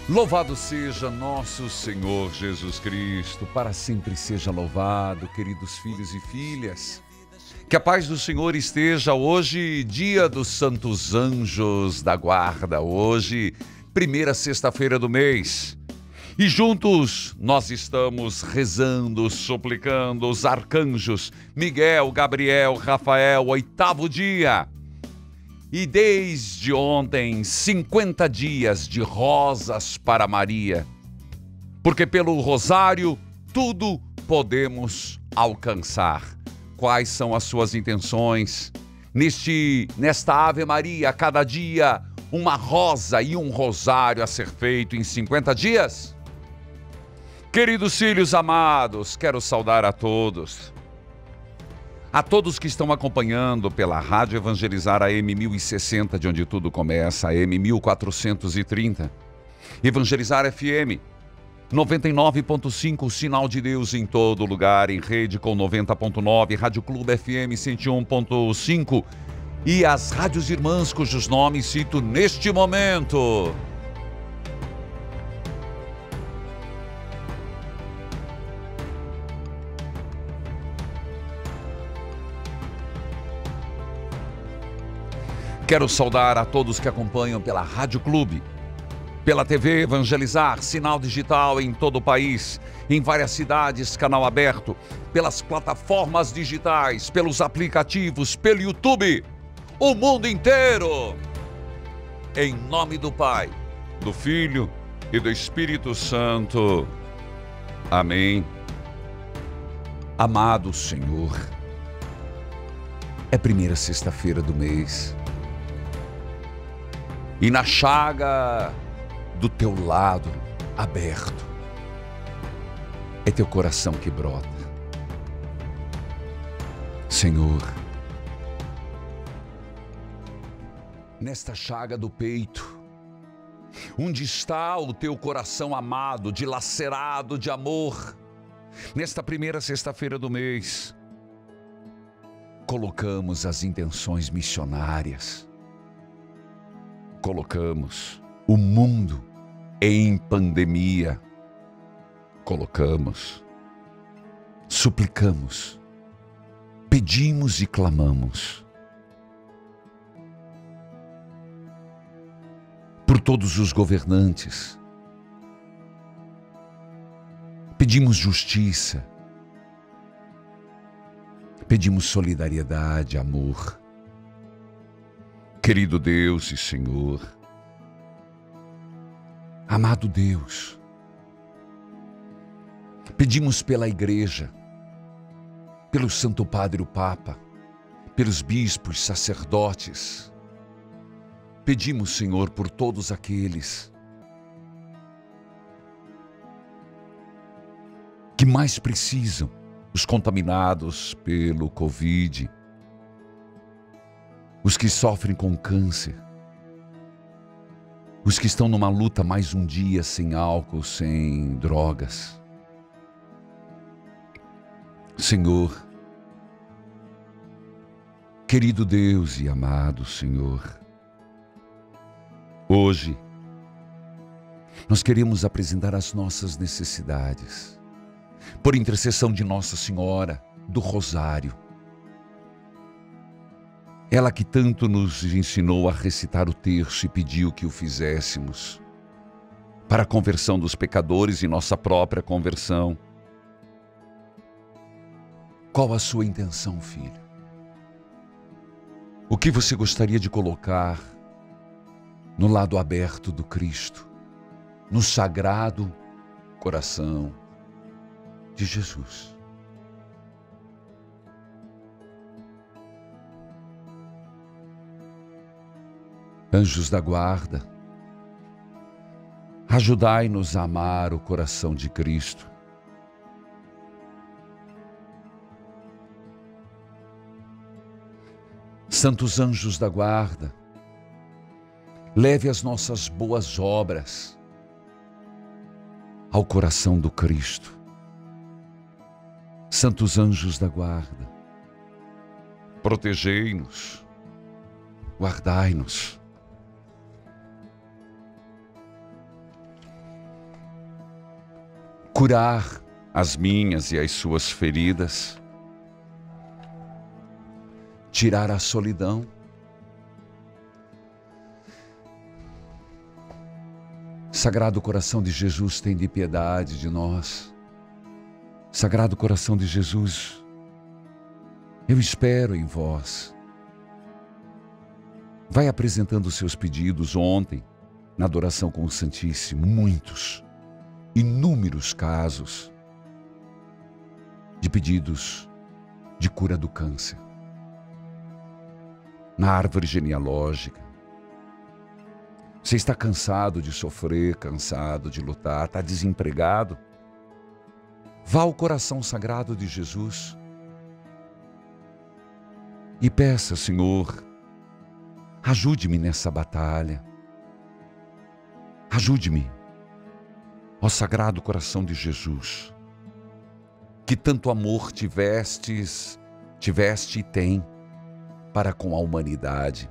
Louvado seja nosso Senhor Jesus Cristo, para sempre seja louvado, queridos filhos e filhas. Que a paz do Senhor esteja hoje, dia dos Santos Anjos da Guarda, hoje, primeira sexta-feira do mês. E juntos nós estamos rezando, suplicando os arcanjos Miguel, Gabriel, Rafael, oitavo dia. E desde ontem, 50 dias de rosas para Maria. Porque pelo rosário, tudo podemos alcançar. Quais são as suas intenções? Nesta Ave Maria, cada dia, uma rosa e um rosário a ser feito em 50 dias? Queridos filhos amados, quero saudar a todos. A todos que estão acompanhando pela Rádio Evangelizar AM 1060, de onde tudo começa, AM 1430. Evangelizar FM 99.5, sinal de Deus em todo lugar, em rede com 90.9, Rádio Clube FM 101.5 e as rádios irmãs cujos nomes cito neste momento. Quero saudar a todos que acompanham pela Rádio Clube, pela TV Evangelizar, sinal digital em todo o país, em várias cidades, canal aberto, pelas plataformas digitais, pelos aplicativos, pelo YouTube, o mundo inteiro. Em nome do Pai, do Filho e do Espírito Santo. Amém. Amado Senhor, é primeira sexta-feira do mês. E na chaga do teu lado aberto, é teu coração que brota. Senhor, nesta chaga do peito, onde está o teu coração amado, dilacerado de amor, nesta primeira sexta-feira do mês, colocamos as intenções missionárias. Colocamos o mundo em pandemia. Colocamos, suplicamos, pedimos e clamamos por todos os governantes. Pedimos justiça, pedimos solidariedade, amor. Querido Deus e Senhor, amado Deus, pedimos pela Igreja, pelo Santo Padre o Papa, pelos bispos, sacerdotes, pedimos, Senhor, por todos aqueles que mais precisam, os contaminados pelo Covid, os que sofrem com câncer, os que estão numa luta mais um dia sem álcool, sem drogas. Senhor, querido Deus e amado Senhor, hoje nós queremos apresentar as nossas necessidades, por intercessão de Nossa Senhora do Rosário. Ela que tanto nos ensinou a recitar o terço e pediu que o fizéssemos para a conversão dos pecadores e nossa própria conversão. Qual a sua intenção, filho? O que você gostaria de colocar no lado aberto do Cristo, no sagrado coração de Jesus? Anjos da guarda, ajudai-nos a amar o coração de Cristo. Santos anjos da guarda, leve as nossas boas obras ao coração do Cristo. Santos anjos da guarda, protegei-nos, guardai-nos. curar as minhas e as suas feridas, tirar a solidão. Sagrado coração de Jesus, tem de piedade de nós. Sagrado coração de Jesus, eu espero em vós. Vai apresentando os seus pedidos. Ontem, na adoração com o Santíssimo, muitos, inúmeros casos de pedidos de cura do câncer. Na árvore genealógica, você está cansado de sofrer, cansado de lutar, está desempregado? Vá ao coração sagrado de Jesus e peça: Senhor, ajude-me nessa batalha. Ajude-me, ó Sagrado Coração de Jesus, que tanto amor tiveste e tem para com a humanidade.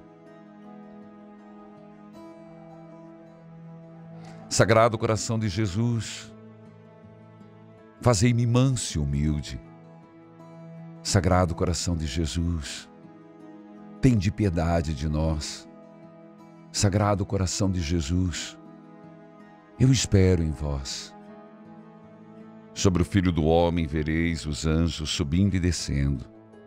Sagrado Coração de Jesus, fazei-me manso e humilde. Sagrado Coração de Jesus, tende piedade de nós. Sagrado Coração de Jesus, eu espero em vós. Sobre o Filho do Homem vereis os anjos subindo e descendo.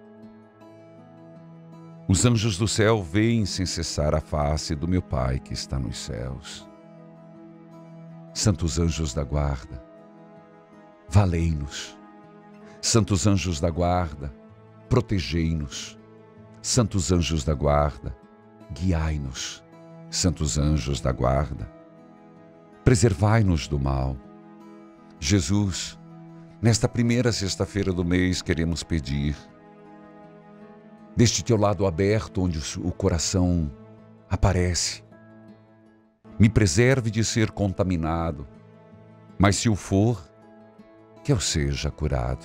Os anjos do céu veem sem cessar a face do meu Pai que está nos céus. Santos anjos da guarda, valei-nos. Santos anjos da guarda, protegei-nos. Santos anjos da guarda, guiai-nos. Santos anjos da guarda, preservai-nos do mal. Jesus, nesta primeira sexta-feira do mês, queremos pedir, deste teu lado aberto onde o coração aparece, me preserve de ser contaminado, mas se o for, que eu seja curado.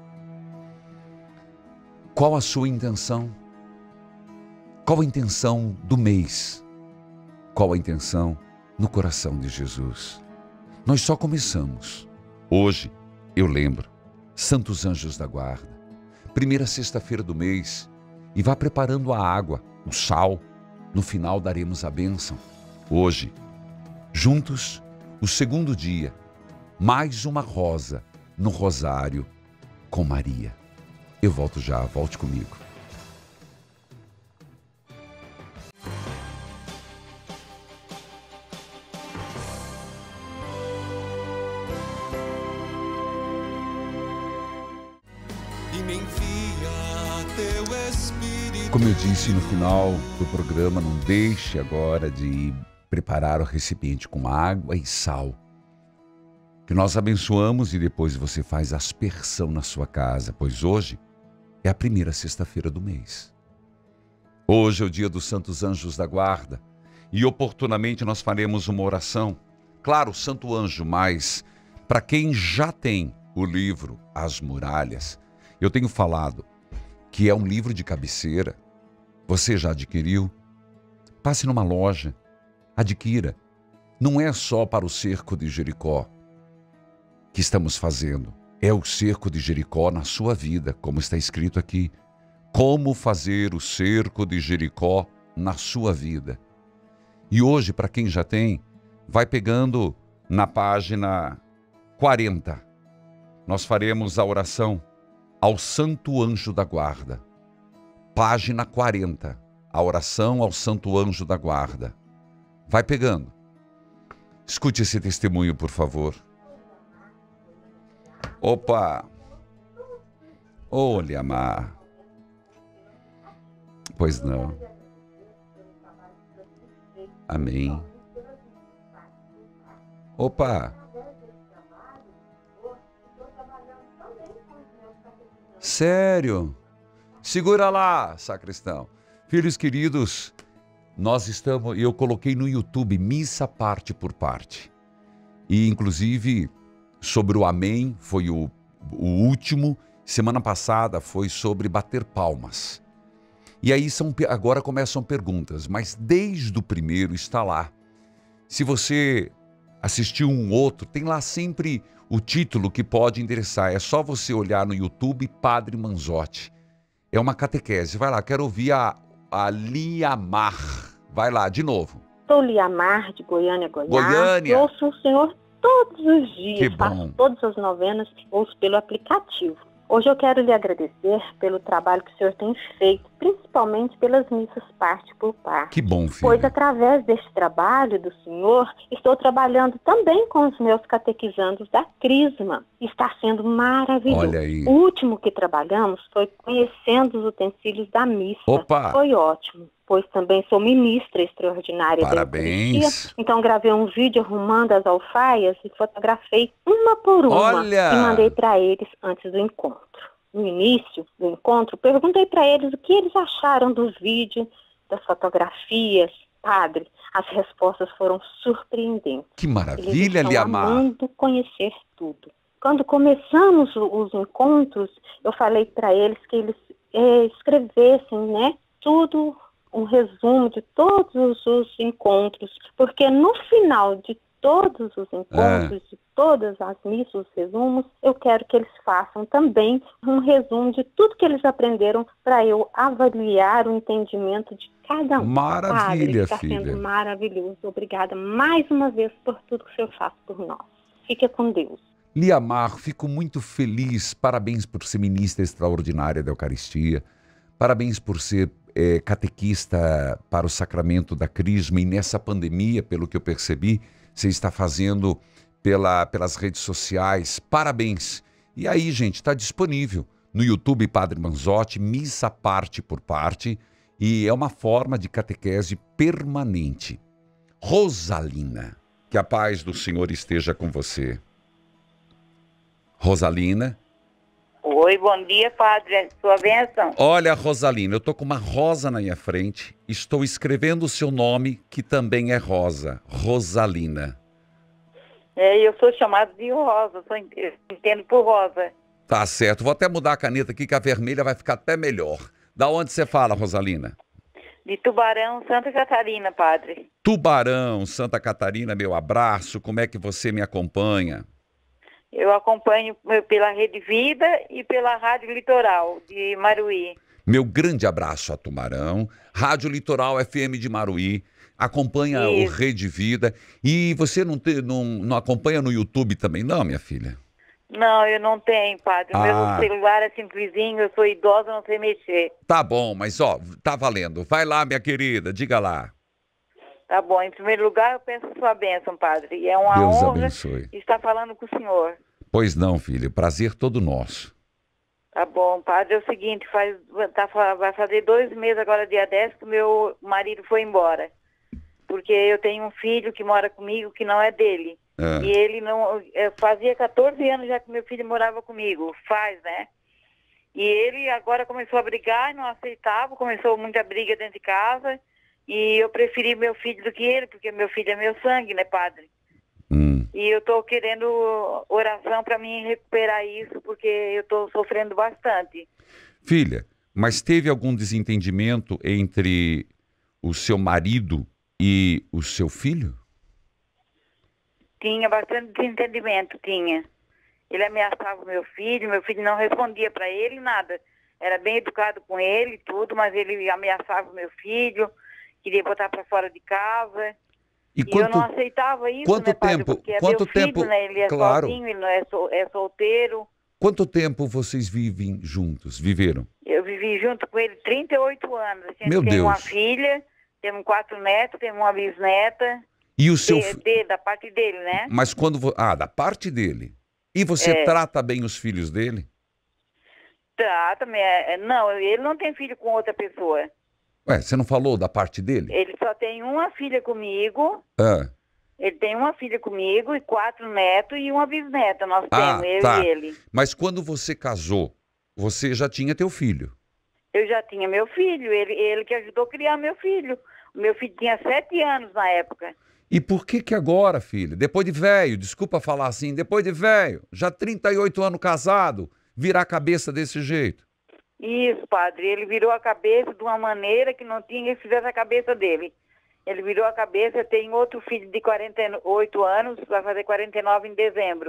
Qual a sua intenção? Qual a intenção do mês? Qual a intenção no coração de Jesus? Nós só começamos. Hoje, eu lembro, Santos Anjos da Guarda, primeira sexta-feira do mês, e vá preparando a água, o sal, no final daremos a bênção. Hoje, juntos, o segundo dia, mais uma rosa no rosário com Maria. Eu volto já, volte comigo. Como eu disse no final do programa, não deixe agora de preparar o recipiente com água e sal, que nós abençoamos e depois você faz aspersão na sua casa, pois hoje é a primeira sexta-feira do mês. Hoje é o dia dos Santos Anjos da Guarda e oportunamente nós faremos uma oração. Claro, Santo Anjo, mas para quem já tem o livro As Muralhas, eu tenho falado que é um livro de cabeceira. Você já adquiriu? Passe numa loja, adquira. Não é só para o cerco de Jericó que estamos fazendo. É o cerco de Jericó na sua vida, como está escrito aqui. Como fazer o cerco de Jericó na sua vida. E hoje, para quem já tem, vai pegando na página 40. Nós faremos a oração ao Santo Anjo da Guarda. Página 40. A oração ao Santo Anjo da Guarda. Vai pegando. Escute esse testemunho, por favor. Opa! Olha, Mar. Pois não. Amém. Opa! Sério? Segura lá, sacristão. Filhos queridos, nós estamos, eu coloquei no YouTube missa parte por parte. E inclusive sobre o Amém, foi o último. Semana passada foi sobre bater palmas. E aí agora começam perguntas, mas desde o primeiro está lá. Se você assistiu um outro, tem lá sempre o título que pode interessar. É só você olhar no YouTube Padre Manzotti. É uma catequese. Vai lá, quero ouvir a Liamar. Vai lá, de novo. Sou Liamar, de Goiânia, Goiás. Goiânia. Ouço o senhor todos os Que dias. bom. Faço todas as novenas, ouço pelo aplicativo. Hoje eu quero lhe agradecer pelo trabalho que o senhor tem feito, principalmente pelas missas parte por parte. Que bom, filho. Pois através deste trabalho do senhor, estou trabalhando também com os meus catequizandos da Crisma. Está sendo maravilhoso. Olha aí. O último que trabalhamos foi conhecendo os utensílios da missa. Opa! Foi ótimo, pois também sou ministra extraordinária Parabéns. da Eucaristia. Então gravei um vídeo arrumando as alfaias e fotografei uma por uma. Olha! E mandei para eles antes do encontro. No início do encontro, perguntei para eles o que eles acharam do vídeo, das fotografias. Padre, as respostas foram surpreendentes. Que Eles maravilha, estão Liamar. amando conhecer tudo. Quando começamos os encontros, eu falei para eles que eles escrevessem, né, tudo, um resumo de todos os encontros, porque no final de todos os encontros, de todas as missas, os resumos, eu quero que eles façam também um resumo de tudo que eles aprenderam para eu avaliar o entendimento de cada um. Maravilha, Está filha. sendo maravilhoso. Obrigada mais uma vez por tudo que o senhor faz por nós. Fica com Deus. Liamar, fico muito feliz. Parabéns por ser ministra extraordinária da Eucaristia. Parabéns por ser catequista para o sacramento da Crisma. E nessa pandemia, pelo que eu percebi, você está fazendo pelas redes sociais. Parabéns. E aí, gente, está disponível no YouTube Padre Manzotti, missa parte por parte. E é uma forma de catequese permanente. Rosalina, que a paz do Senhor esteja com você. Rosalina. Oi, bom dia, padre. Sua bênção. Olha, Rosalina, eu tô com uma rosa na minha frente. Estou escrevendo o seu nome, que também é Rosa. Rosalina. Eu sou chamada de Rosa, entendo por Rosa. Tá certo. Vou até mudar a caneta aqui, que a vermelha vai ficar até melhor. Da onde você fala, Rosalina? De Tubarão, Santa Catarina, padre. Tubarão, Santa Catarina, meu abraço. Como é que você me acompanha? Eu acompanho pela Rede Vida e pela Rádio Litoral de Maruí. Meu grande abraço a Tubarão, Rádio Litoral FM de Maruí, acompanha o Rede Vida. E você não acompanha no YouTube também, não, minha filha? Não, eu não tenho, padre. O meu celular é simplesinho, eu sou idosa, não sei mexer. Tá bom, mas ó, tá valendo. Vai lá, minha querida, diga lá. Tá bom, em primeiro lugar eu peço a sua bênção, padre. E é uma Deus honra abençoe. estar falando com o senhor. Pois não, filho, prazer todo nosso. Tá bom, padre, é o seguinte, vai fazer 2 meses agora, dia 10, que o meu marido foi embora. Porque eu tenho um filho que mora comigo que não é dele. E ele não... Fazia 14 anos já que meu filho morava comigo. Né? E ele agora começou a brigar e não aceitava. Começou muita briga dentro de casa. E eu preferi meu filho do que ele, porque meu filho é meu sangue, né, padre? E eu tô querendo oração para mim recuperar isso, porque eu tô sofrendo bastante. Filha, mas teve algum desentendimento entre o seu marido e o seu filho? Tinha bastante desentendimento, tinha. Ele ameaçava o meu filho não respondia para ele nada. Era bem educado com ele e tudo, mas ele ameaçava o meu filho, queria botar para fora de casa. E eu não aceitava isso, quanto né, padre? tempo, porque é quanto meu filho, tempo, né? Ele é claro. sozinho, ele não é solteiro. Quanto tempo vocês vivem juntos, viveram? Eu vivi junto com ele 38 anos. A gente Meu tem Deus. uma filha, temos 4 netos, temos uma bisneta. E o seu Da parte dele, né? Mas quando... da parte dele. E você trata bem os filhos dele? Trata, não, ele não tem filho com outra pessoa. Ué, você não falou da parte dele? Ele só tem uma filha comigo. Ele tem uma filha comigo e 4 netos e uma bisneta. Nós temos, eu e ele. Mas quando você casou, você já tinha teu filho? Eu já tinha meu filho, ele que ajudou a criar meu filho. O meu filho tinha 7 anos na época. E por que agora, filha, depois de velho, desculpa falar assim, depois de velho, já 38 anos casado, virar a cabeça desse jeito? Isso, padre, ele virou a cabeça de uma maneira que não tinha que fizesse a cabeça dele. Ele virou a cabeça, tem outro filho de 48 anos, vai fazer 49 em dezembro.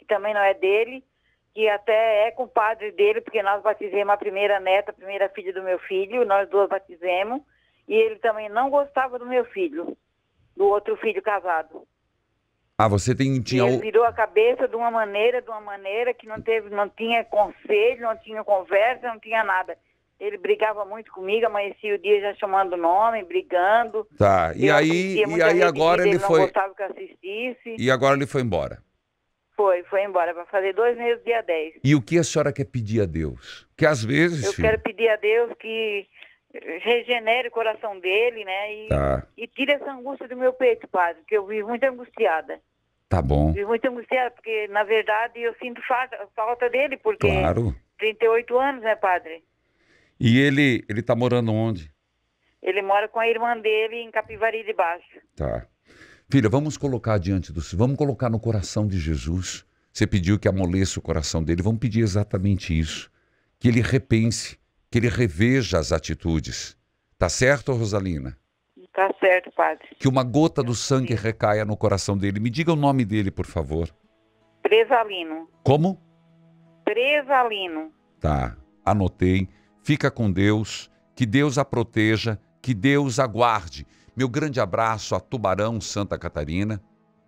que também não é dele, que até é compadre dele, porque nós batizemos a primeira neta, a primeira filha do meu filho, nós duas batizemos, e ele também não gostava do meu filho, do outro filho casado. Ah, você tinha... Ele virou a cabeça de uma maneira que não tinha conselho, não tinha conversa, não tinha nada. Ele brigava muito comigo, amanhecia o dia já chamando o nome, brigando. Tá, e aí agora ele foi... não gostava que eu assistisse. E agora ele foi embora? Foi embora, para fazer 2 meses, dia 10. E o que a senhora quer pedir a Deus? Que às vezes, eu quero pedir a Deus que regenere o coração dele, né? E tire essa angústia do meu peito, padre, porque eu vivo muito angustiada. Tá bom. Vivo muito angustiada, porque, na verdade, eu sinto falta dele, porque... Claro. 38 anos, né, padre? E ele tá morando onde? Ele mora com a irmã dele em Capivari de Baixo. Tá. Filha, vamos colocar diante do Senhor, vamos colocar no coração de Jesus. Você pediu que amoleça o coração dele, vamos pedir exatamente isso. Que ele repense, que ele reveja as atitudes. Tá certo, Rosalina? Tá certo, padre. Que uma gota do sangue recaia no coração dele. Me diga o nome dele, por favor. Presalino. Como? Presalino. Tá, anotei. Fica com Deus, que Deus a proteja, que Deus a guarde. Meu grande abraço a Tubarão, Santa Catarina.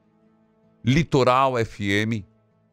Litoral FM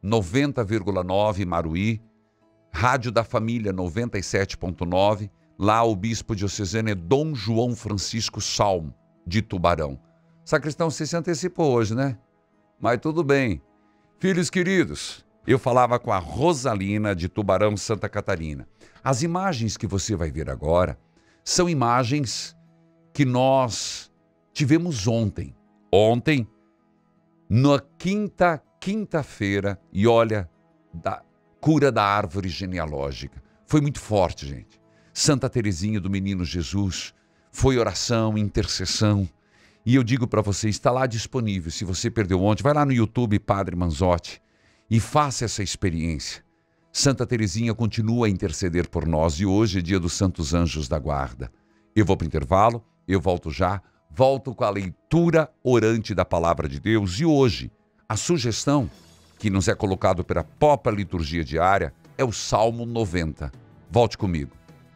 90,9 Maruí. Rádio da Família 97,9. Lá o bispo diocesano é Dom João Francisco Salmo, de Tubarão. Sacristão, você se antecipou hoje, né? Mas tudo bem. Filhos queridos, eu falava com a Rosalina, de Tubarão, Santa Catarina. As imagens que você vai ver agora são imagens que nós tivemos ontem. Ontem, na quinta-feira, e olha, da cura da árvore genealógica. Foi muito forte, gente. Santa Teresinha do Menino Jesus, foi oração, intercessão. E eu digo para você, está lá disponível. Se você perdeu ontem, vai lá no YouTube, Padre Manzotti, e faça essa experiência. Santa Teresinha continua a interceder por nós e hoje é dia dos Santos Anjos da Guarda. Eu vou para o intervalo, eu volto já, volto com a leitura orante da Palavra de Deus e hoje a sugestão que nos é colocado pela própria liturgia diária é o Salmo 90. Volte comigo.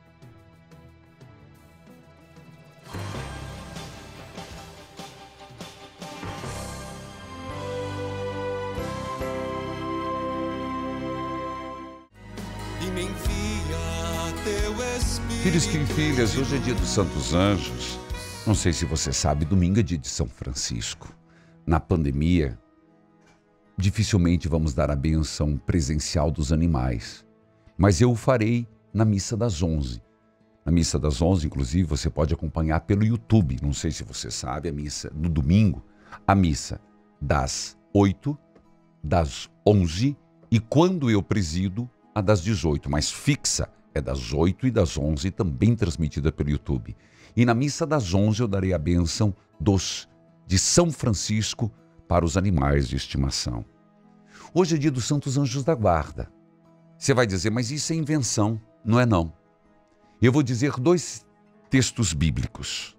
Filhos e filhas, hoje é dia dos Santos Anjos. Não sei se você sabe, domingo é dia de São Francisco. Na pandemia, dificilmente vamos dar a bênção presencial dos animais. Mas eu o farei na missa das 11. Na missa das 11, inclusive, você pode acompanhar pelo YouTube. Não sei se você sabe, a missa no domingo, a missa das 8, das 11 e quando eu presido, a das 18, mas fixa. É das 8 e das 11, também transmitida pelo YouTube. E na missa das 11 eu darei a bênção de São Francisco para os animais de estimação. Hoje é dia dos Santos Anjos da Guarda. Você vai dizer, mas isso é invenção. Não é não. Eu vou dizer 2 textos bíblicos.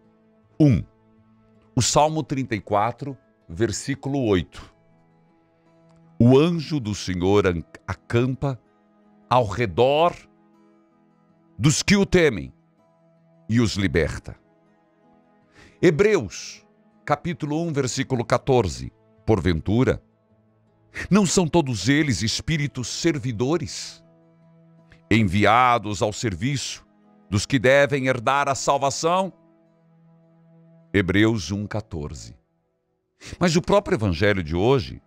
O Salmo 34, versículo 8. O anjo do Senhor acampa ao redor dos que o temem e os liberta. Hebreus, capítulo 1, versículo 14. Porventura, não são todos eles espíritos servidores, enviados ao serviço dos que devem herdar a salvação? Hebreus 1, 14. Mas o próprio evangelho de hoje,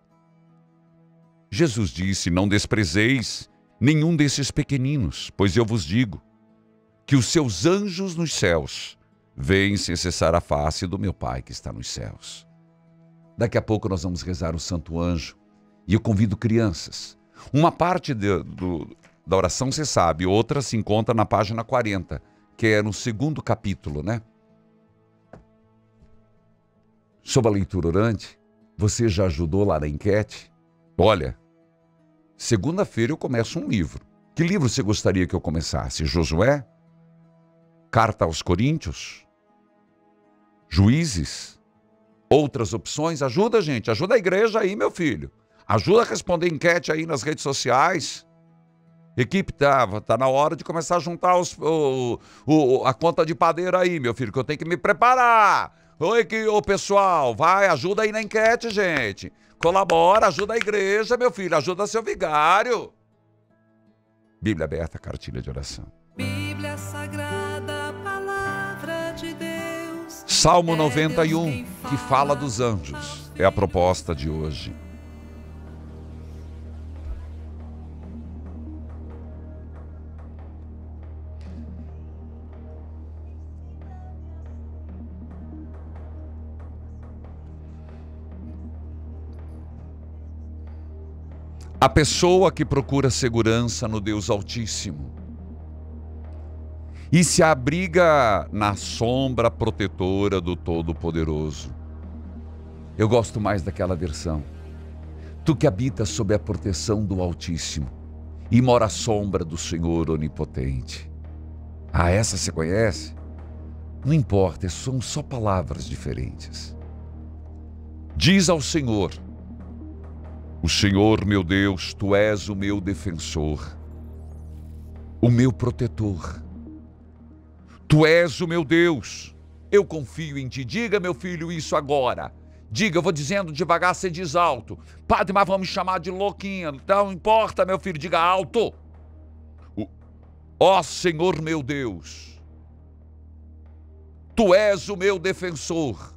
Jesus disse, não desprezeis nenhum desses pequeninos, pois eu vos digo, que os seus anjos nos céus veem sem cessar a face do meu Pai que está nos céus. Daqui a pouco nós vamos rezar o Santo Anjo e eu convido crianças. Uma parte da oração você sabe, outra se encontra na página 40, que é no 2º capítulo, né? Sobre a leitura orante, você já ajudou lá na enquete? Olha, segunda-feira eu começo um livro. Que livro você gostaria que eu começasse? Josué? Carta aos Coríntios? Juízes? Outras opções? Ajuda, gente. Ajuda a igreja aí, meu filho. Ajuda a responder enquete aí nas redes sociais. Equipe, tá na hora de começar a juntar a conta de padeiro aí, meu filho, que eu tenho que me preparar. Ô, pessoal, vai, ajuda aí na enquete, gente. Colabora, ajuda a igreja, meu filho, ajuda seu vigário. Bíblia aberta, cartilha de oração. Bíblia Sagrada, Palavra de Deus. Salmo 91, que fala dos anjos, é a proposta de hoje. A pessoa que procura segurança no Deus Altíssimo e se abriga na sombra protetora do Todo-Poderoso. Eu gosto mais daquela versão. Tu que habitas sob a proteção do Altíssimo e mora à sombra do Senhor Onipotente. Ah, essa você conhece? Não importa, são só palavras diferentes. Diz ao Senhor: o Senhor, meu Deus, Tu és o meu defensor, o meu protetor. Tu és o meu Deus, eu confio em Ti. Diga, meu filho, isso agora. Diga, eu vou dizendo devagar, você diz alto. Padre, mas vamos me chamar de louquinha. Não importa, meu filho, diga alto. Ó Senhor, meu Deus, Tu és o meu defensor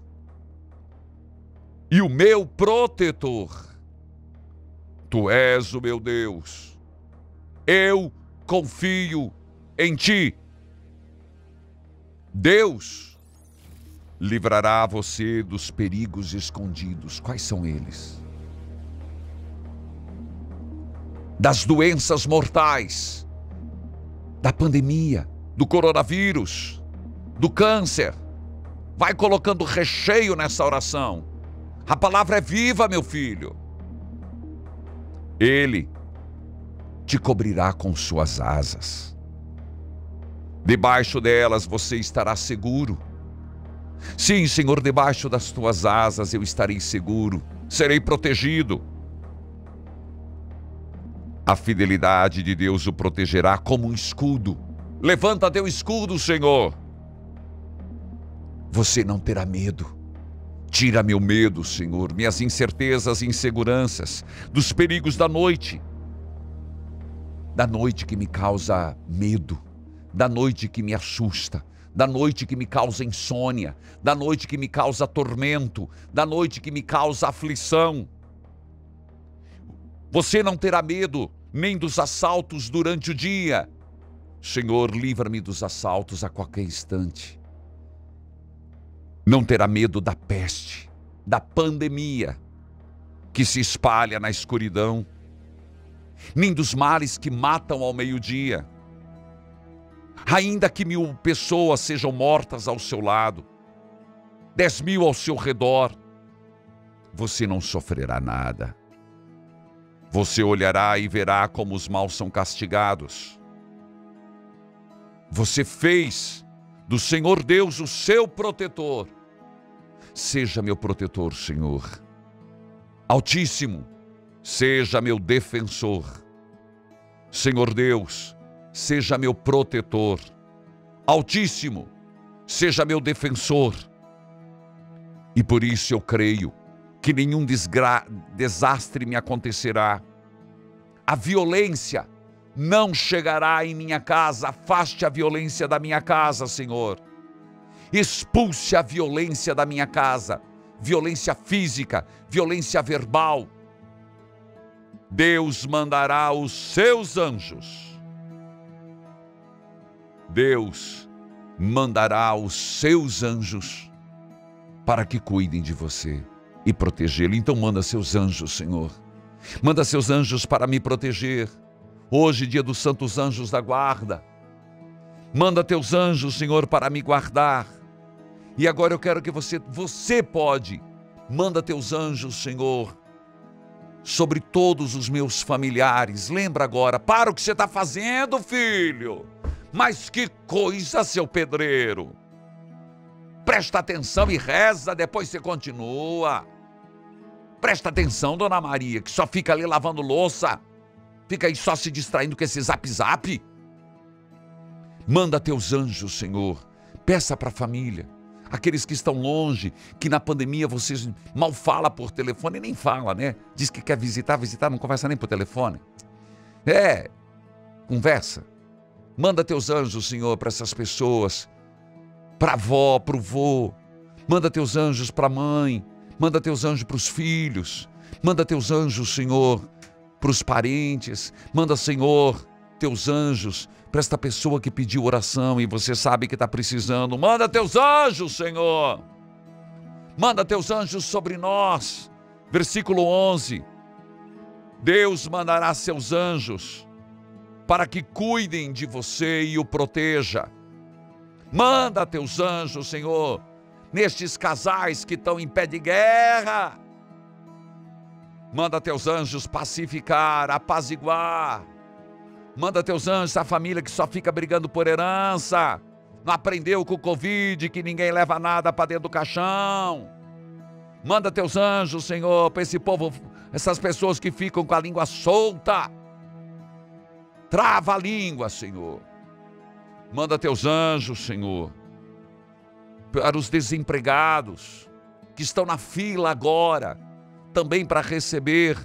e o meu protetor. Tu és o meu Deus, eu confio em Ti. Deus livrará você dos perigos escondidos. Quais são eles? Das doenças mortais, da pandemia, do coronavírus, do câncer. Vai colocando recheio nessa oração. A palavra é viva, meu filho. Ele te cobrirá com suas asas. Debaixo delas você estará seguro. Sim, Senhor, debaixo das tuas asas eu estarei seguro, serei protegido. A fidelidade de Deus o protegerá como um escudo. Levanta teu escudo, Senhor. Você não terá medo. Tira meu medo, Senhor, minhas incertezas e inseguranças, dos perigos da noite que me causa medo, da noite que me assusta, da noite que me causa insônia, da noite que me causa tormento, da noite que me causa aflição. Você não terá medo nem dos assaltos durante o dia. Senhor, livra-me dos assaltos a qualquer instante. Não terá medo da peste, da pandemia que se espalha na escuridão, nem dos males que matam ao meio-dia. Ainda que 1000 pessoas sejam mortas ao seu lado, 10.000 ao seu redor, você não sofrerá nada. Você olhará e verá como os maus são castigados. Você fez do Senhor Deus o seu protetor. Seja meu protetor, Senhor. Altíssimo, seja meu defensor. Senhor Deus, seja meu protetor. Altíssimo, seja meu defensor. E por isso eu creio que nenhum desastre me acontecerá. A violência não chegará em minha casa. Afaste a violência da minha casa, Senhor. Expulse a violência da minha casa. Violência física, violência verbal. Deus mandará os seus anjos. Deus mandará os seus anjos para que cuidem de você e protegê-lo. Então manda seus anjos, Senhor. Manda seus anjos para me proteger. Hoje, dia dos santos anjos da guarda. Manda teus anjos, Senhor, para me guardar. E agora eu quero que você pode. Manda teus anjos, Senhor, sobre todos os meus familiares. Lembra agora, para o que você está fazendo, filho. Mas que coisa, seu pedreiro. Presta atenção e reza, depois você continua. Presta atenção, dona Maria, que só fica ali lavando louça. Fica aí só se distraindo com esse zap-zap. Manda teus anjos, Senhor. Peça para a família. Aqueles que estão longe, que na pandemia vocês mal falam por telefone, nem fala, né? Diz que quer visitar, não conversa nem por telefone. Conversa. Manda teus anjos, Senhor, para essas pessoas. Para a avó, para o vô. Manda teus anjos para a mãe. Manda teus anjos para os filhos. Manda teus anjos, Senhor, para os parentes. Manda, Senhor, teus anjos para esta pessoa que pediu oração e você sabe que está precisando. Manda teus anjos, Senhor. Manda teus anjos sobre nós. Versículo 11. Deus mandará seus anjos para que cuidem de você e o proteja. Manda teus anjos, Senhor, nestes casais que estão em pé de guerra. Manda teus anjos pacificar, apaziguar. Manda teus anjos à família que só fica brigando por herança. Não aprendeu com o Covid que ninguém leva nada para dentro do caixão. Manda teus anjos, Senhor, para esse povo, essas pessoas que ficam com a língua solta. Trava a língua, Senhor. Manda teus anjos, Senhor, para os desempregados que estão na fila agora, também para receber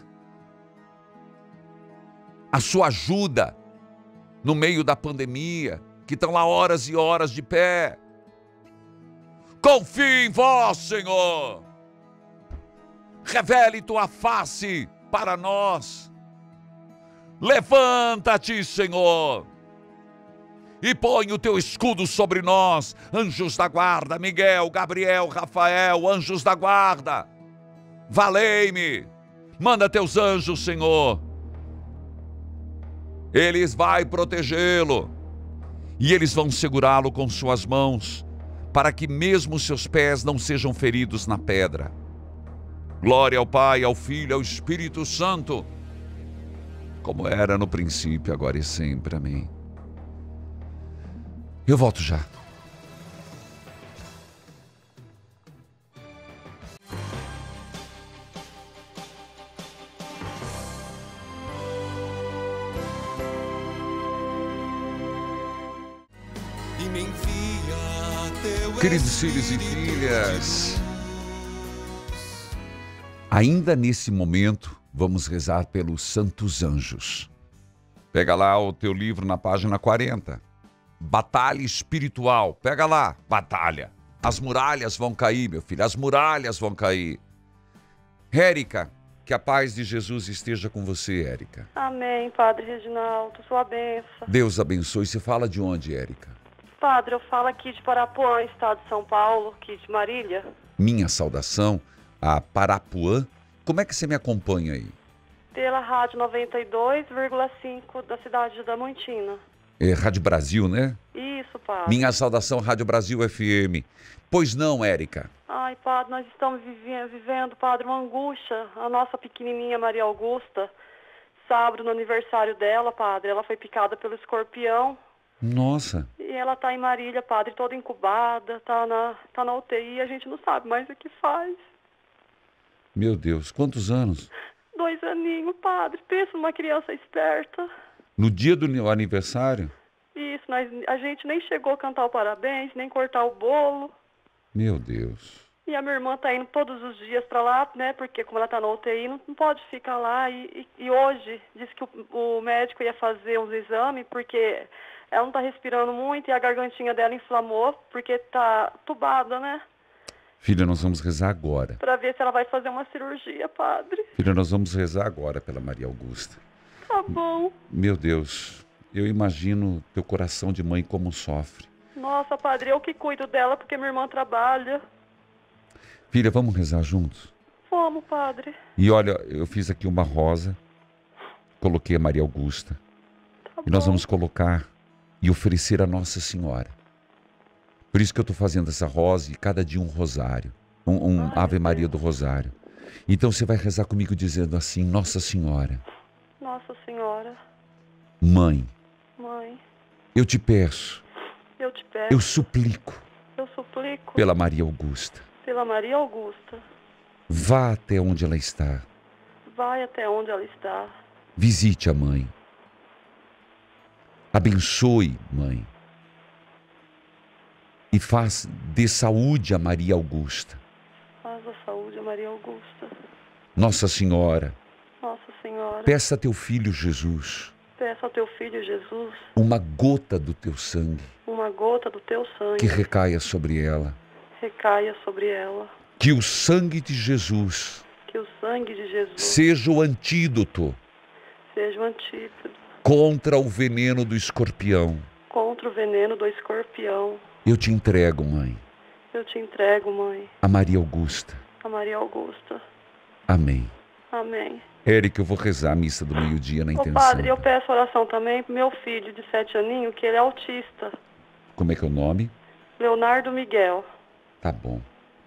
a sua ajuda no meio da pandemia, que estão lá horas e horas de pé. Confie em vós, Senhor. Revele tua face para nós. Levanta-te, Senhor, e põe o teu escudo sobre nós. Anjos da guarda, Miguel, Gabriel, Rafael, anjos da guarda, valei-me. Manda teus anjos, Senhor. Eles vão protegê-lo e eles vão segurá-lo com suas mãos, para que mesmo seus pés não sejam feridos na pedra. Glória ao Pai, ao Filho, ao Espírito Santo, como era no princípio, agora e sempre. Amém. Eu volto já. Queridos filhos e filhas, ainda nesse momento, vamos rezar pelos santos anjos. Pega lá o teu livro na página 40. Batalha espiritual. Pega lá, batalha. As muralhas vão cair, meu filho, as muralhas vão cair. Érica, que a paz de Jesus esteja com você, Érica. Amém, Padre Reginaldo, sua bênção. Deus abençoe. Você fala de onde, Érica? Padre, eu falo aqui de Parapuã, estado de São Paulo, aqui de Marília. Minha saudação a Parapuã. Como é que você me acompanha aí? Pela rádio 92,5 da cidade de Damantina. É Rádio Brasil, né? Isso, Padre. Minha saudação, Rádio Brasil FM. Pois não, Érica? Ai, Padre, nós estamos vivendo, Padre, uma angústia. A nossa pequenininha Maria Augusta, sábado, no aniversário dela, Padre, ela foi picada pelo escorpião. Nossa. E ela tá em Marília, Padre, toda incubada, tá na UTI, a gente não sabe mais o que faz. Meu Deus, quantos anos? 2 aninhos, Padre, pensa numa criança esperta. No dia do aniversário? Isso, a gente nem chegou a cantar o parabéns, nem cortar o bolo. Meu Deus. E a minha irmã tá indo todos os dias pra lá, né, porque como ela tá na UTI, não pode ficar lá. E hoje, disse que o médico ia fazer uns exames, porque ela não tá respirando muito e a gargantinha dela inflamou, porque tá tubada, né? Filha, nós vamos rezar agora. Pra ver se ela vai fazer uma cirurgia, Padre. Filha, nós vamos rezar agora pela Maria Augusta. Tá bom. Meu Deus, eu imagino teu coração de mãe como sofre. Nossa, Padre, eu que cuido dela porque minha irmã trabalha. Filha, vamos rezar juntos? Vamos, Padre. E olha, eu fiz aqui uma rosa, coloquei a Maria Augusta. Tá e nós vamos colocar e oferecer a Nossa Senhora. Por isso que eu estou fazendo essa rosa e cada dia um rosário, um Ave Maria do Rosário. Então você vai rezar comigo dizendo assim: Nossa Senhora. Nossa Senhora. Mãe. Mãe. Eu te peço. Eu te peço. Eu suplico. Eu suplico. Pela Maria Augusta. Pela Maria Augusta. Vá até onde ela está. Vai até onde ela está. Visite a mãe. Abençoe, mãe. E dê saúde a Maria Augusta. Faz a saúde a Maria Augusta. Nossa Senhora. Nossa Senhora. Peça a teu filho Jesus. Peça ao teu filho Jesus. Uma gota do teu sangue. Uma gota do teu sangue. Que recaia sobre ela. Recaia sobre ela. Que o sangue de Jesus. Que o sangue de Jesus seja o antídoto. Seja o antídoto. Contra o veneno do escorpião. Contra o veneno do escorpião. Eu te entrego, mãe. Eu te entrego, mãe. A Maria Augusta. A Maria Augusta. Amém. Amém. Érica, eu vou rezar a missa do meio-dia na intenção. Padre, eu peço oração também pro meu filho de 7 aninhos, que ele é autista. Como é que é o nome? Leonardo Miguel. Tá bom.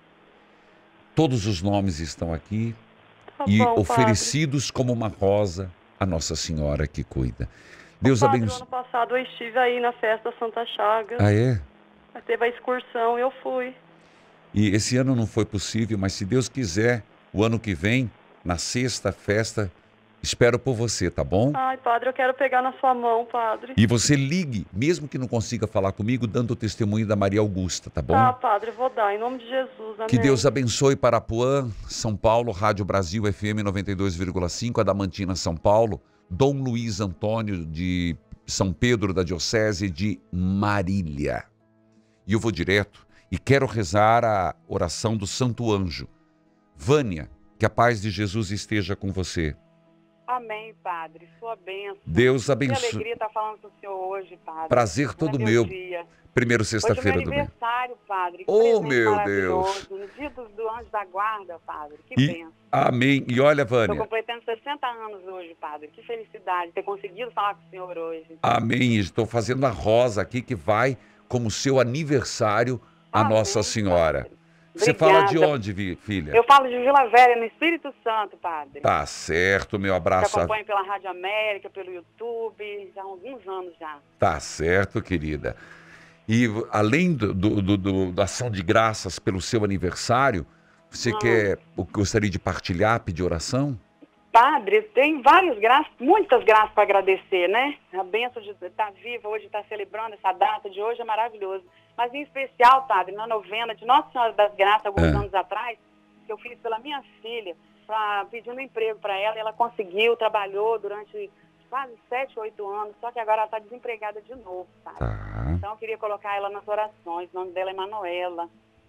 Todos os nomes estão aqui bom, oferecidos como uma rosa a Nossa Senhora que cuida. Deus abençoe. Ano passado eu estive aí na festa Santa Chagas. Ah, é? Teve a excursão, eu fui. E esse ano não foi possível, mas se Deus quiser, o ano que vem, na sexta festa, espero por você, tá bom? Ai, padre, eu quero pegar na sua mão, padre. E você ligue, mesmo que não consiga falar comigo, dando o testemunho da Maria Augusta, tá bom? Tá, padre, vou dar, em nome de Jesus, amém. Que Deus abençoe Parapuã, São Paulo, Rádio Brasil, FM 92,5, Adamantina, São Paulo, Dom Luiz Antônio de São Pedro da Diocese de Marília. E eu vou direto e quero rezar a oração do Santo Anjo. Vânia, que a paz de Jesus esteja com você. Amém, Padre. Sua bênção. Deus abençoe. Que alegria estar falando com o senhor hoje, Padre. Prazer todo meu. Dia. Primeiro sexta-feira do mês. Hoje é meu aniversário, Padre. Oh, meu Deus. No dia do Anjo da Guarda, Padre. Que bênção. Amém. E olha, Vânia. Estou completando 60 anos hoje, Padre. Que felicidade ter conseguido falar com o senhor hoje. Amém. Estou fazendo a rosa aqui que vai como seu aniversário a Nossa Senhora. Padre. Você fala de onde, filha? Eu falo de Vila Velha, no Espírito Santo, Padre. Tá certo, meu abraço. Te acompanho pela Rádio América, pelo YouTube, já há alguns anos já. Tá certo, querida. E além da ação de graças pelo seu aniversário, você gostaria de partilhar, pedir oração? Padre, tem muitas graças para agradecer, né? A bênção de estar viva hoje, estar celebrando essa data de hoje é maravilhoso. Mas em especial, Padre, na novena de Nossa Senhora das Graças, alguns anos atrás, que eu fiz pela minha filha, pedindo emprego para ela, e ela conseguiu, trabalhou durante quase 7, 8 anos, só que agora ela está desempregada de novo, sabe? Então eu queria colocar ela nas orações, o nome dela é Manuela.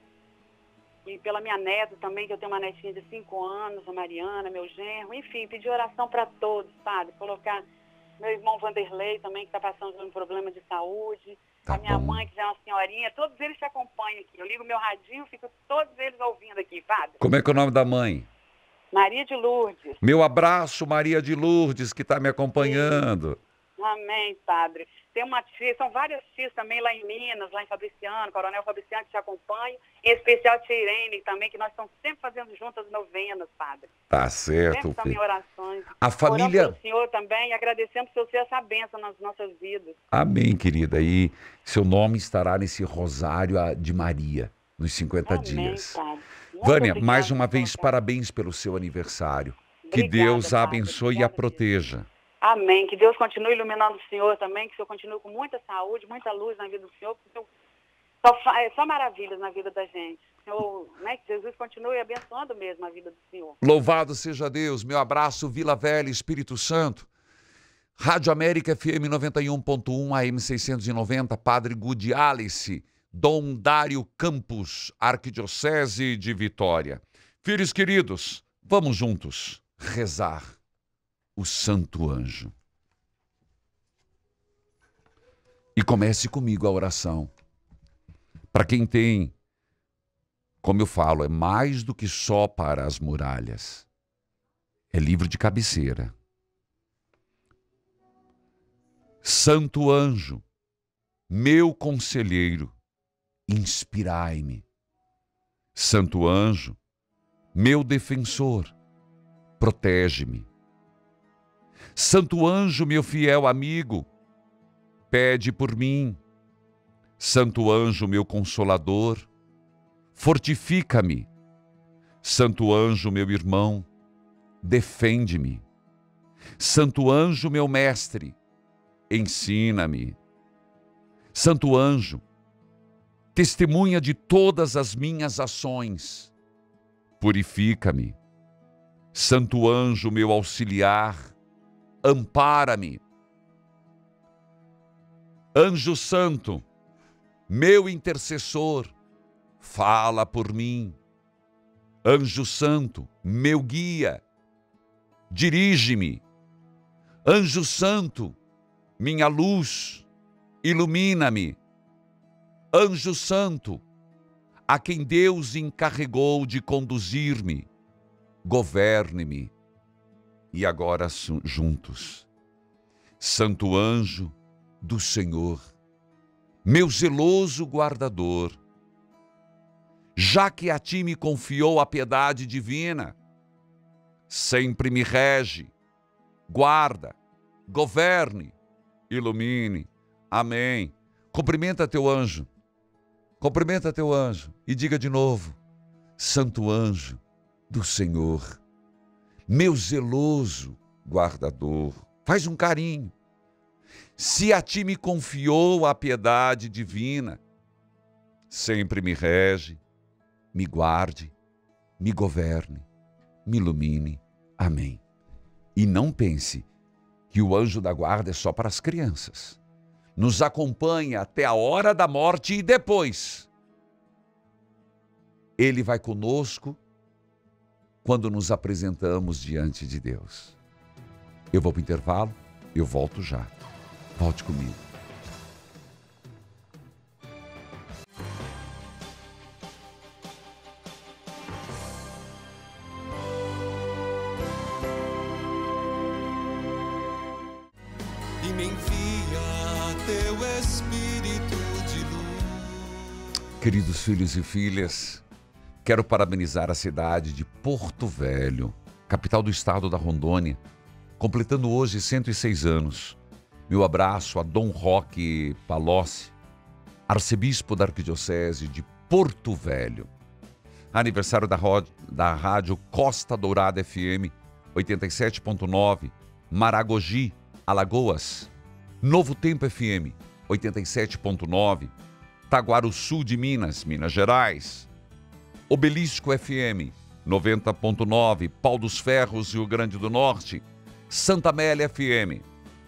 E pela minha neta também, que eu tenho uma netinha de 5 anos, a Mariana, meu genro, enfim, pedir oração para todos, Padre, colocar meu irmão Vanderlei também, que está passando por um problema de saúde, a minha mãe, que já é uma senhorinha, todos eles te acompanham aqui. Eu ligo meu radinho, fico todos eles ouvindo aqui, Padre. Como é que é o nome da mãe? Maria de Lourdes. Meu abraço, Maria de Lourdes, que está me acompanhando. Sim. Amém, Padre. Tem uma tia, são várias tias também lá em Minas, lá em Fabriciano, Coronel Fabriciano, que te acompanham. Em especial a tia Irene também, que nós estamos sempre fazendo juntas novenas, Padre. Tá certo. Sempre também orações. A família... Oramos pelo Senhor também e agradecemos por ser essa bênção nas nossas vidas. Amém, querida. E seu nome estará nesse rosário de Maria, nos 50 dias. Padre. Vânia, mais uma vez, parabéns pelo seu aniversário. Obrigada, que Deus a abençoe e a proteja. Amém. Que Deus continue iluminando o Senhor também, que o Senhor continue com muita saúde, muita luz na vida do Senhor, porque o Senhor só maravilhas na vida da gente. Senhor, né, que Jesus continue abençoando mesmo a vida do Senhor. Louvado seja Deus. Meu abraço, Vila Velha, Espírito Santo. Rádio América FM 91.1 AM 690, Padre Gudi Alice, Dom Dário Campos, Arquidiocese de Vitória. Filhos queridos, vamos juntos rezar o Santo Anjo. E comece comigo a oração. Para quem tem, como eu falo, é mais do que só para as muralhas. É livro de cabeceira. Santo Anjo, meu conselheiro, inspirai-me. Santo Anjo, meu defensor, protege-me. Santo Anjo, meu fiel amigo, pede por mim. Santo Anjo, meu consolador, fortifica-me. Santo anjo, meu irmão, defende-me. Santo anjo, meu mestre, ensina-me. Santo anjo, testemunha de todas as minhas ações, purifica-me. Santo anjo, meu auxiliar, ampara-me. Anjo santo, meu intercessor, fala por mim. Anjo santo, meu guia, dirige-me. Anjo santo, minha luz, ilumina-me. Anjo santo, a quem Deus encarregou de conduzir-me, governe-me. E agora juntos, Santo anjo do Senhor, meu zeloso guardador, já que a ti me confiou a piedade divina, sempre me rege, guarda, governe, ilumine. Amém. Cumprimenta teu anjo. Cumprimenta teu anjo e diga de novo: Santo anjo do Senhor, meu zeloso guardador. Faz um carinho. Se a ti me confiou a piedade divina, sempre me rege, me guarde, me governe, me ilumine. Amém. E não pense que o anjo da guarda é só para as crianças. Nos acompanha até a hora da morte e depois. Ele vai conosco quando nos apresentamos diante de Deus. Eu vou para o intervalo, eu volto já. Volte comigo. E me envia teu Espírito de luz. Queridos filhos e filhas, quero parabenizar a cidade de Porto Velho, capital do estado da Rondônia, completando hoje 106 anos. Meu abraço a Dom Roque Palocci, arcebispo da Arquidiocese de Porto Velho. Aniversário da rádio Costa Dourada FM 87.9, Maragogi, Alagoas. Novo Tempo FM 87.9, Taguaruçu de Minas, Minas Gerais. Obelisco FM 90.9, Pau dos Ferros, Rio Grande do Norte. Santa Amélia FM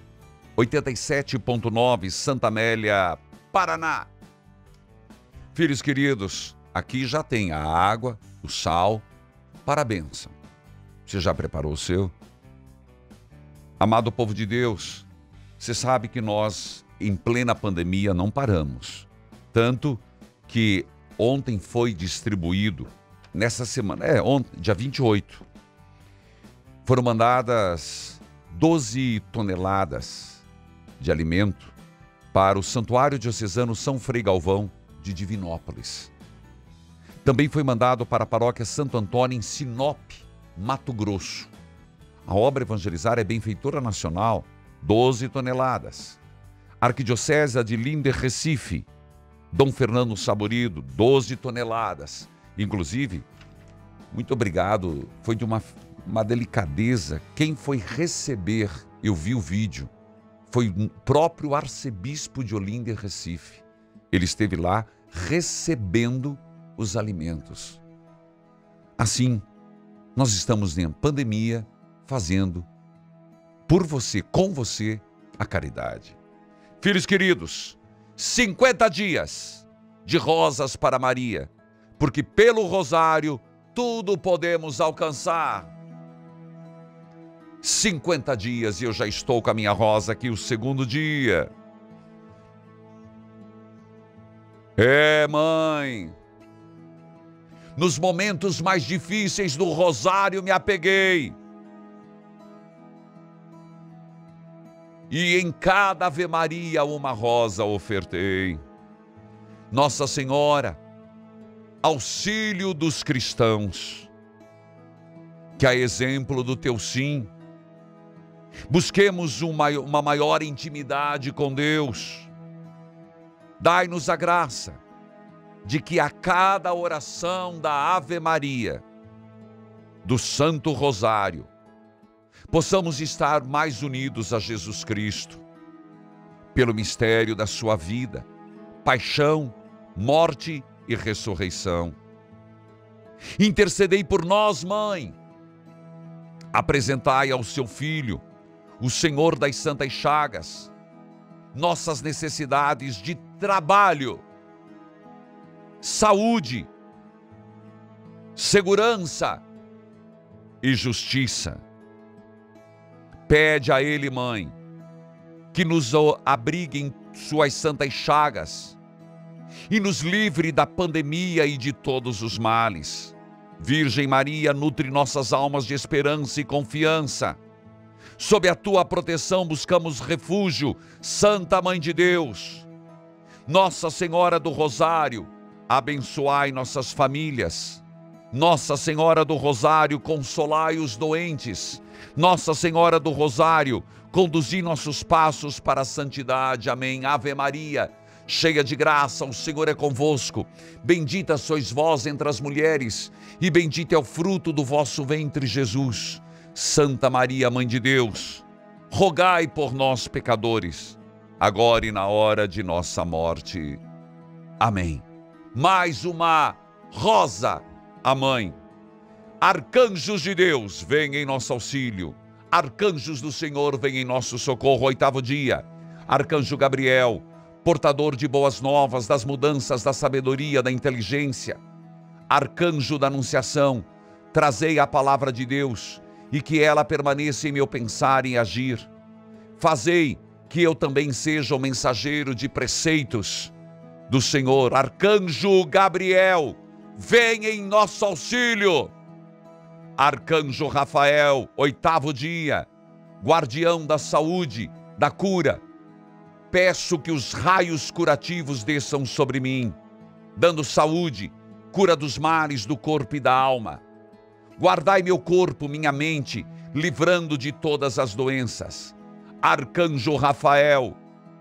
87.9, Santa Amélia, Paraná. Filhos queridos, aqui já tem a água, o sal para a bênção. Você já preparou o seu? Amado povo de Deus, você sabe que nós, em plena pandemia, não paramos. Tanto que ontem foi distribuído, nessa semana, ontem, dia 28, foram mandadas 12 toneladas de alimento para o Santuário Diocesano São Frei Galvão de Divinópolis. Também foi mandado para a paróquia Santo Antônio em Sinop, Mato Grosso. A obra Evangelizar é benfeitora nacional, 12 toneladas. Arquidiocese de Olinda, Recife, Dom Fernando Saborido, 12 toneladas. Inclusive, muito obrigado, foi de uma delicadeza. Quem foi receber, eu vi o vídeo, foi o próprio arcebispo de Olinda e Recife. Ele esteve lá recebendo os alimentos. Assim, nós estamos em pandemia fazendo por você, com você, a caridade. Filhos queridos, 50 dias de rosas para Maria, porque pelo rosário tudo podemos alcançar. 50 dias e eu já estou com a minha rosa aqui, o segundo dia. Mãe, nos momentos mais difíceis do rosário me apeguei. E em cada Ave Maria uma rosa ofertei. Nossa Senhora, auxílio dos cristãos, que a exemplo do teu sim, busquemos uma maior intimidade com Deus. Dai-nos a graça de que a cada oração da Ave Maria do Santo Rosário, possamos estar mais unidos a Jesus Cristo, pelo mistério da sua vida, paixão, morte e ressurreição. Intercedei por nós, Mãe. Apresentai ao seu Filho, o Senhor das Santas Chagas, nossas necessidades de trabalho, saúde, segurança e justiça. Pede a Ele, Mãe, que nos abrigue em suas santas chagas e nos livre da pandemia e de todos os males. Virgem Maria, nutre nossas almas de esperança e confiança. Sob a tua proteção buscamos refúgio, Santa Mãe de Deus. Nossa Senhora do Rosário, abençoai nossas famílias. Nossa Senhora do Rosário, consolai os doentes. Nossa Senhora do Rosário, conduzi nossos passos para a santidade. Amém. Ave Maria, cheia de graça, o Senhor é convosco. Bendita sois vós entre as mulheres, e bendito é o fruto do vosso ventre, Jesus. Santa Maria, Mãe de Deus, rogai por nós, pecadores, agora e na hora de nossa morte. Amém. Mais uma rosa à Mãe. Arcanjos de Deus, vem em nosso auxílio. Arcanjos do Senhor, vem em nosso socorro. 8º dia. Arcanjo Gabriel, portador de boas novas, das mudanças, da sabedoria, da inteligência. Arcanjo da Anunciação, trazei a palavra de Deus e que ela permaneça em meu pensar e agir. Fazei que eu também seja o mensageiro de preceitos do Senhor. Arcanjo Gabriel, vem em nosso auxílio. Arcanjo Rafael, 8º dia, guardião da saúde, da cura. Peço que os raios curativos desçam sobre mim, dando saúde, cura dos males do corpo e da alma. Guardai meu corpo, minha mente, livrando de todas as doenças. Arcanjo Rafael,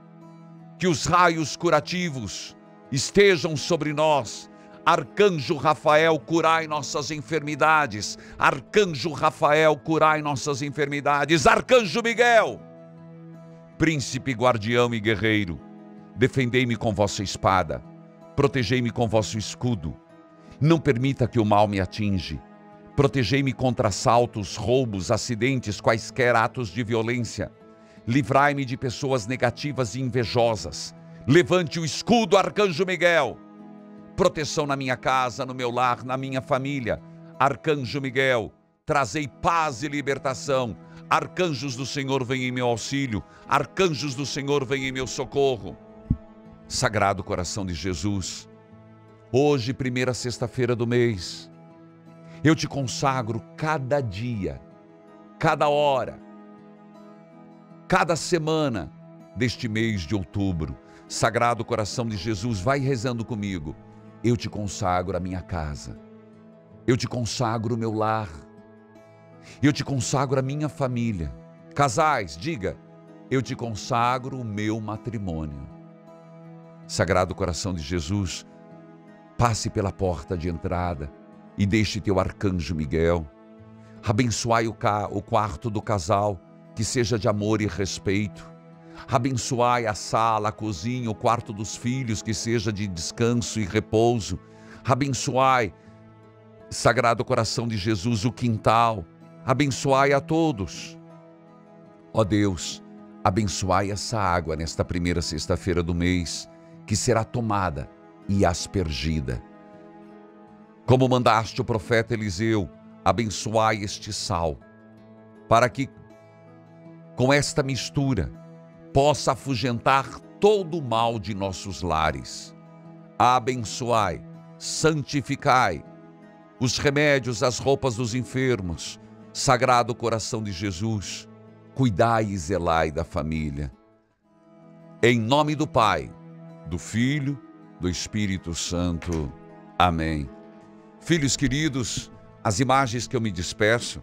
que os raios curativos estejam sobre nós. Arcanjo Rafael, curai nossas enfermidades. Arcanjo Rafael, curai nossas enfermidades. Arcanjo Miguel, príncipe, guardião e guerreiro, defendei-me com vossa espada, protegei-me com vosso escudo. Não permita que o mal me atinja. Protegei-me contra assaltos, roubos, acidentes, quaisquer atos de violência. Livrai-me de pessoas negativas e invejosas. Levante o escudo, Arcanjo Miguel. Proteção na minha casa, no meu lar, na minha família. Arcanjo Miguel, trazei paz e libertação. Arcanjos do Senhor, vem em meu auxílio. Arcanjos do Senhor, vem em meu socorro. Sagrado Coração de Jesus, hoje, primeira sexta-feira do mês, eu te consagro cada dia, cada hora, cada semana deste mês de outubro. Sagrado Coração de Jesus, vai rezando comigo. Eu te consagro a minha casa, eu te consagro o meu lar, eu te consagro a minha família. Casais, diga, eu te consagro o meu matrimônio. Sagrado Coração de Jesus, passe pela porta de entrada e deixe teu Arcanjo Miguel. Abençoai o quarto do casal, que seja de amor e respeito. Abençoai a sala, a cozinha, o quarto dos filhos, que seja de descanso e repouso. Abençoai, Sagrado Coração de Jesus, o quintal. Abençoai a todos. Ó Deus, abençoai essa água nesta primeira sexta-feira do mês, que será tomada e aspergida. Como mandaste o profeta Eliseu, abençoai este sal, para que com esta mistura possa afugentar todo o mal de nossos lares. Abençoai, santificai os remédios, as roupas dos enfermos. Sagrado Coração de Jesus, cuidai e zelai da família. Em nome do Pai, do Filho, do Espírito Santo. Amém. Filhos queridos, as imagens que eu me despeço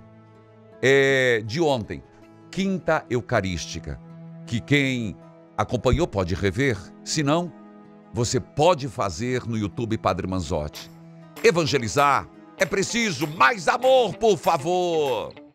é de ontem, Quinta Eucarística, que quem acompanhou pode rever, se não, você pode fazer no YouTube Padre Manzotti. Evangelizar É preciso mais amor, por favor.